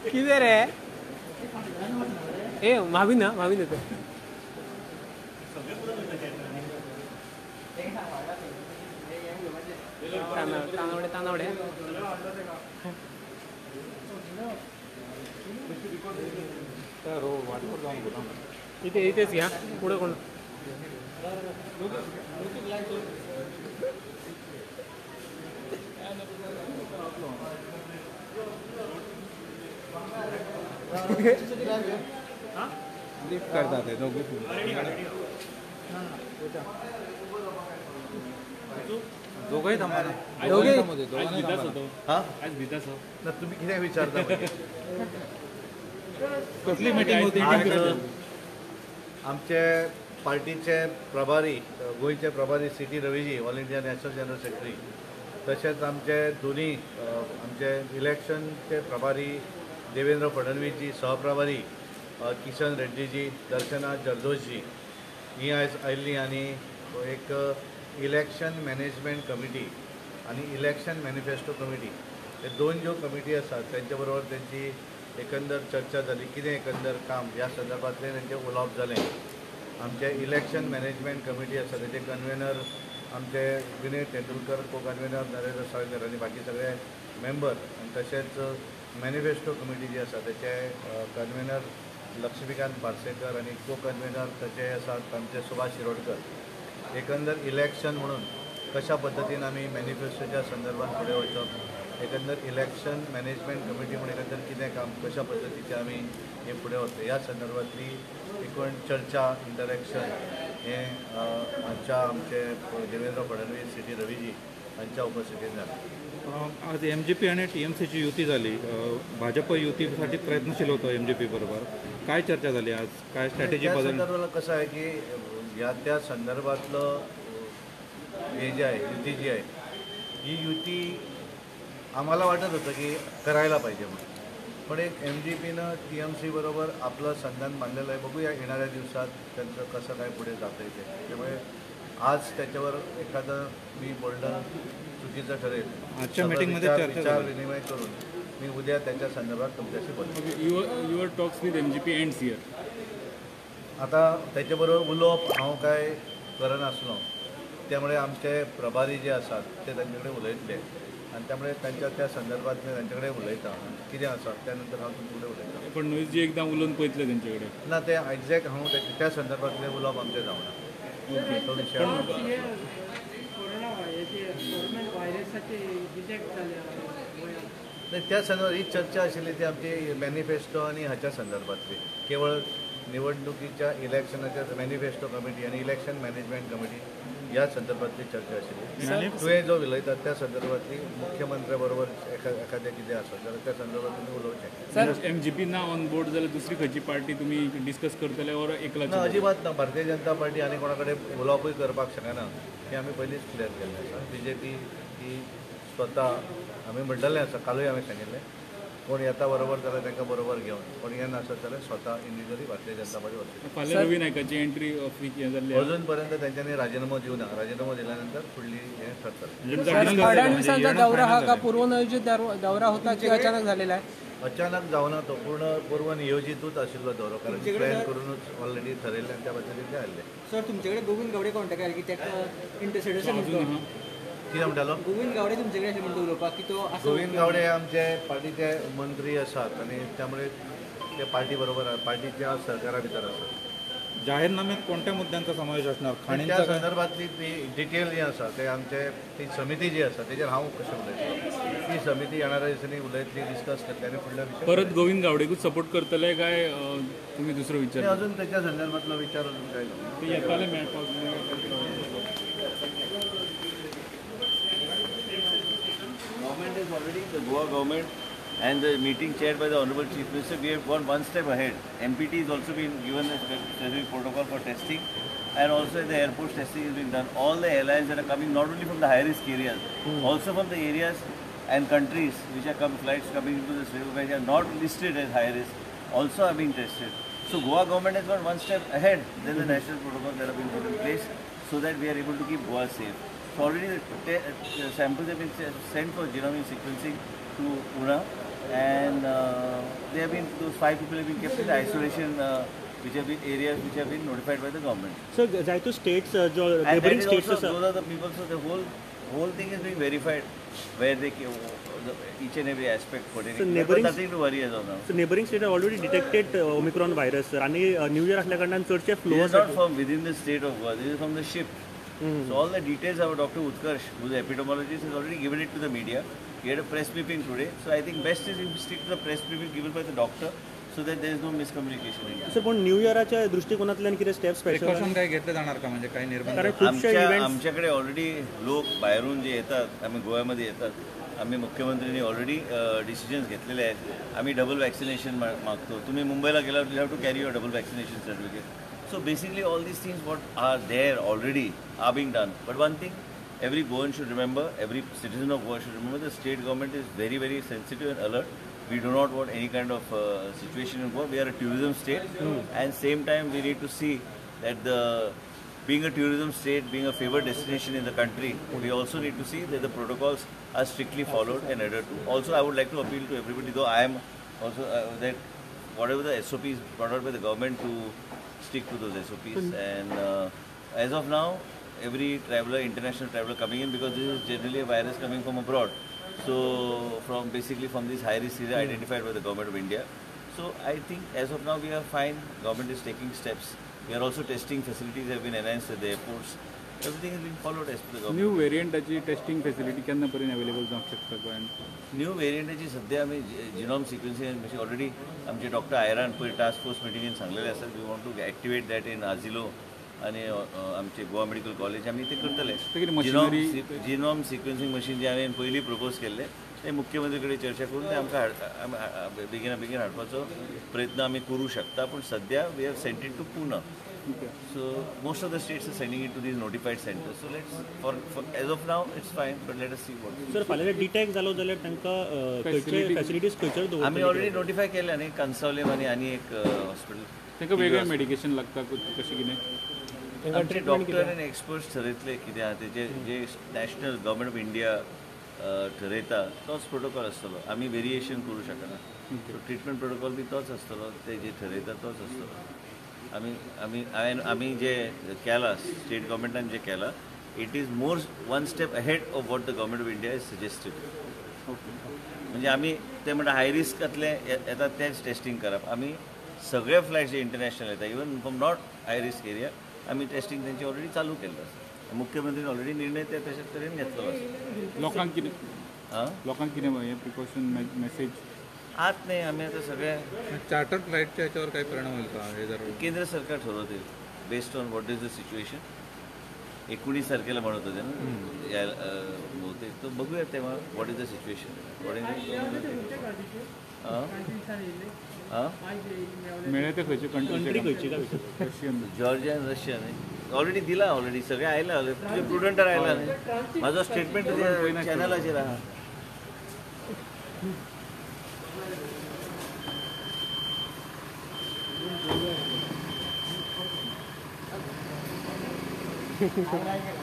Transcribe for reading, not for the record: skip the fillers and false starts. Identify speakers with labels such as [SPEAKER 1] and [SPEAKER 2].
[SPEAKER 1] किधर है ए माविन तो तानावडे इथेच घ्या पुढे कोण
[SPEAKER 2] लिफ्ट करतात ते दोघे दोघंही थांबा ना
[SPEAKER 1] दोघे
[SPEAKER 2] आज भिताच ना तुम्ही किती विचारता कसली मीटिंग होती आमचे पार्टीचे प्रभारी गोयचे प्रभारी city Raviji all India national general secretary तसेच आमचे दोन्ही आमचे इलेक्शनचे प्रभारी देवेंद्र फडणवीसजी सहप्रभारी किशन रेड्डीजी दर्शना जरदोशजी ही आज आयिल्ली आनी एक इलेक्शन मॅनेजमेंट कमिटी आणि इलेक्शन मॅनिफेस्टो कमिटी हे दोन ज्यो कमिटी आसात त्यांच्या बरोबर त्यांची एकंदर चर्चा जाली कितें एकंदर काम ह्या संदर्भातले त्यांचे उलोवप जालें आमचे इलेक्शन मॅनेजमेंट कमिटी आसा तेजे कन्वेनर आमचे विनय तेंडुलकर को कन्वेनर नरेंद्र साळकर आनी बाकी सगळे मेंबर आनी तशेंच मॅनिफेस्टो कमिटी जी आसा तेचे कन्वेनर लक्ष्मीकांत पार्सेकर आनी को कन्वेनर तेचे आसात आमचे सुभाष शिरोडकर एकंदर इलेक्शन म्हणून कशा पद्दतीन आमी मॅनिफेस्टोच्या संदर्भात फुडें वचप एकंदर इलेक्शन मॅनेजमेंट कमिटी म्हणून एकंदर कितें काम कशा पद्दतीचें आमी हे फुडें वतले ह्या संदर्भातली एकूण चर्चा इंटरॅक्शन हे आजच्या आमचे देवेंद्र फडणवीस सिटी रवीजी हांच्या उपस्थितीत जालें
[SPEAKER 3] आज MGP आणि TMCची युती झाली भाजप युतीसाठी प्रयत्नशील होतं MGP बरोबर काय चर्चा झाली आज काय स्ट्रॅटेजी बदल
[SPEAKER 2] कसं आहे की या त्या संदर्भातलं हे जे आहे युती जी आहे ही युती आम्हाला वाटत होतं की करायला पाहिजे म्हणून पण एक MGPनं TMC बरोबर आपलं संधान मानलेलं आहे बघूया येणाऱ्या दिवसात त्यांचं कसं काय पुढे जातं येते त्यामुळे आज त्याच्यावर एखादं मी बोलणं चुकीचं ठरेल
[SPEAKER 3] आजच्या मीटिंगमध्ये
[SPEAKER 2] विचार विनिमय करून मी उद्या त्याच्या संदर्भात तुमच्याशी बोलतो
[SPEAKER 4] your talks with MGP ends here
[SPEAKER 2] आता त्याच्याबरोबर उलोवप हांव काय करनासलो त्यामुळे आमचे प्रभारी जे असतात ते त्यांच्याकडे उलयतले आणि त्यामुळे त्यांच्या त्या संदर्भात मी त्यांच्याकडे उलयता कितें आसा त्यानंतर हांव तुमचे कडेन उलयतां
[SPEAKER 4] फडणवीसजी एकदा उलोवन पळयतले तेंचे कडेन
[SPEAKER 2] ना ते एक्झॅक्ट हांव त्या संदर्भातले उलोवप आमचें जावना तो विशय नाही त्या संदर्भात ही चर्चा आशिल्ली ती आमची मॅनिफेस्टो आणि हाच्या संदर्भातली केवळ निवडणुकीच्या इलेक्शनाच्या मॅनिफेस्टो कमिटी आणि इलेक्शन मॅनेजमेंट कमिटी या संदर्भातली चर्चा आशिल्ली तुवें जो उलयतात त्या संदर्भातली मुख्यमंत्र्या बरोबर एखादें कितें आसा जाल्यार त्या संदर्भात तुमी उलोवचें
[SPEAKER 4] MGP ना ऑन बोर्ड जाल्यार दुसरी खंयची पार्टी तुमी डिस्कस करतले और एकला
[SPEAKER 2] ना अजिबात ना भारतीय जनता पार्टी आनी कोणा कडेन उलोवपूय करपाक शकना हें आमी पयलींच क्लियर केल्लें आसा BJP ही स्वता आमी म्हणटलें आसा कालूय आमी सांगिल्लें कोण येता बरोबर जाल्यार तांकां बरोबर घेवन कोण येना आसत जाल्यार स्वता इंडिविज्युअली भारतीय जनता पार्टी वतली
[SPEAKER 4] फाल्यां रवी नायकाची एंट्री हें जाल्ली
[SPEAKER 2] अजून पर्यंत त्यांच्यानी राजीनामो दिवना राजीनामो दिल्यानंतर फुडली हे ठरतलें
[SPEAKER 1] फडणवीसांचा दौरा हा का पूर्वनियोजित दौरा होता की अचानक झालेला आहे
[SPEAKER 2] अचानक जावना तो पूर्वनियोजितूच आशिल्लो दौरो कारण प्लॅन करूनच ऑलरेडी ठरयल्लें आनी त्या पद्दतीन ते आयल्ले
[SPEAKER 5] सर तुमच्याकडे गोविंद गावडे कॉन्टॅक्ट आयले की त्या इंटरसेडर
[SPEAKER 2] कितें म्हणटालो
[SPEAKER 5] गोविंद गावडे तुमचे कडेन म्हणटा उलोवपाक की तो
[SPEAKER 2] गोविंद गावडे आमचे पार्टीचे मंत्री आसात आनी त्यामुळे ते पार्टी बरोबर पार्टीच्या सहकारा भितर आसात
[SPEAKER 3] जाहीरनाम्यात कोणत्या मुद्द्यांचा समावेश असणार
[SPEAKER 2] खाणींच्या संदर्भातली ती डिटेल जी आसा ते आमचे ती समिती जी आसा तेजेर हांव कशें उलयतलो ती समिती येणाऱ्या दिसांनी उलयतली डिस्कस करतली आनी फुडल्या
[SPEAKER 4] परत गोविंद गावडेकूच सपोर्ट करतले काय तुम्ही दुसरो विचार
[SPEAKER 2] अजून त्याच्या संदर्भातलो विचार अजून काय
[SPEAKER 4] ते येताले मेळपाक
[SPEAKER 6] Government is already, the Goa government and the meeting chaired by the Honorable Chief Minister, we have gone one step ahead. MPT has also been given a specific protocol for testing and also the airport testing is being done. All the airlines that are coming not only from the high risk areas, also from the areas and countries which are flights coming into the state which are not listed as high risk, also are being tested. So Goa government has gone one step ahead than the national protocols that have been put in place so that we are able to keep Goa safe. So already the samples have been sent for genomic sequencing to Pune and they have been, those 5 people have been kept in isolation, which have been areas which have been notified by the government.
[SPEAKER 5] Sir जायतो states जो
[SPEAKER 6] And that
[SPEAKER 5] neighbouring
[SPEAKER 6] is
[SPEAKER 5] states
[SPEAKER 6] also,
[SPEAKER 5] आसा
[SPEAKER 6] those are the people, so the whole thing is being verified, where they each and every aspect pertaining.
[SPEAKER 5] So
[SPEAKER 6] So
[SPEAKER 5] neighbouring-
[SPEAKER 6] nothing to worry as of now.
[SPEAKER 5] So neighbouring state already detected omicron virus sir आणि new year असल्या कारणान चडशे
[SPEAKER 6] This
[SPEAKER 5] flow
[SPEAKER 6] is not from within the state of Goa, this is from the ship. So all the details our Dr. Utkarsh, who is an epidemiologist, has already given it to the media. He had a press briefing today. So I think best is if we stick to the press briefing given by the doctor, so that there is no miscommunication in it.
[SPEAKER 5] Sir पण new इयराच्या दृष्टिकोनातल्यान कितें steps special
[SPEAKER 3] precaution काय घेतले जाणार का म्हणजे काही निर्बंध
[SPEAKER 5] कारण खूपशे इव्हेंट्स
[SPEAKER 6] आमच्याकडे ऑलरेडी लोक बाहेरून जे येतात, आम्ही गोव्यामध्ये येतात, आम्ही मुख्यमंत्र्यांनी ऑलरेडी डिसिजन्स घेतलेले आहेत. आम्ही डबल वॅक्सिनेशन मागतो. तुम्ही मुंबईला गेल्यावर you have to carry your double vaccination certificate. So basically all these things what are there already are being done. But one thing every Goan should remember, every citizen of Goa should remember, the state government is very, very sensitive and alert. We do not want any kind of situation in Goa. We are a tourism state and same time we need to see that being a tourism state, being a favored destination in the country, we also need to see that the protocols are strictly followed and adhered to. Also I would like to appeal to everybody, though I am also that whatever the SOPs brought out by the government to stick to those SOPs, and as of now every traveler, international traveler coming in, because this is generally a virus coming from abroad, so from this high risk area identified by the government of India. So I think as of now we are fine. Government is taking steps. We are also testing facilities have been enhanced at the airports. Everything is being followed as per the government.
[SPEAKER 4] New व्हेरियंटाची testing facility केन्ना पर्यंत available जावंक शकता गोंयांत?
[SPEAKER 6] New व्हेरियंटाची सध्या आम्ही genome sequencing म्हणजे ऑलरेडी आमचे डॉक्टर आयरान पळय टास्क फोर्स मिटिंगेन सांगलेले आसात. We want to activate that in आझिलो आणि आमचे गोवा मेडिकल कॉलेज आम्ही ते करतले. जिनॉम सिक्वेन्सिंग मशीन जे हांवें पयलीं प्रपोज केल्ले ते मुख्यमंत्री कडेन चर्चा करून ते आमकां बेगीन हाडपाचो प्रयत्न आमी करूं शकता. पूण सध्या we have sent it to Pune. So most of the states are sending it to these notified centers. So let's for as of now it's fine, but let us see what.
[SPEAKER 5] Sir फाल्यां detect जालो जाल्यार तांकां खंयचे facilities खंयच्यो दवरतले?
[SPEAKER 6] आम्ही already notify केले न्ही, कन्सॉलेम आणि एक हॉस्पिटल.
[SPEAKER 4] तांकां वेगळें मेडिकेशन लागता कशें कितें?
[SPEAKER 6] आमचे डॉक्टर आनी एक्सपर्ट्स ठरयतले कितें आहा तेजे जे नॅशनल गव्हर्मेंट ऑफ इंडिया ठरयता तोच प्रोटोकॉल आसतलो. आमी वेरिएशन करूं शकना. ट्रिटमेंट प्रोटोकॉल बी तोच आसतलो, ते जे ठरयता तोच आसतलो. आम्ही जे केला स्टेट गव्हर्मेंटान जे केला, it is more one step ahead of what the government of India is suggested. म्हणजे आम्ही ते म्हणटा हाय रिस्कातले येतात तेच टेस्टिंग करप. आम्ही सगळे फ्लायट्स जे इंटरनॅशनल येतात, even from not high risk area, आम्ही टेस्टिंग त्यांची ऑलरेडी चालू केलं आसा. मुख्यमंत्रीन ऑलरेडी निर्णय ते तशेंच तरेन घेतलो आसा.
[SPEAKER 4] लोकांक कितें हें प्रिकॉशन मेसेज
[SPEAKER 6] आत नाही, आम्ही आता सगळ्या
[SPEAKER 3] चार्टर फ्लाईटच्या याच्यावर काही परिणाम होईल का हे जर
[SPEAKER 6] केंद्र सरकार ठरवते based on what is the situation. 19 तारखेला म्हणत होते ना या बहुतेक, तर बघूया तेव्हा व्हॉट इज द सिच्युएशन.
[SPEAKER 4] मेळ्ळे ते खंयचे
[SPEAKER 5] कंट्री खंयची काय
[SPEAKER 4] रशियन
[SPEAKER 6] जॉर्जिया आणि रशिया नाही ऑलरेडी दिला, ऑलरेडी सगळे आयला, तुझे प्रुडंटर आयला नाही. माझं स्टेटमेंट चॅनलाचेर आहा.
[SPEAKER 1] नाही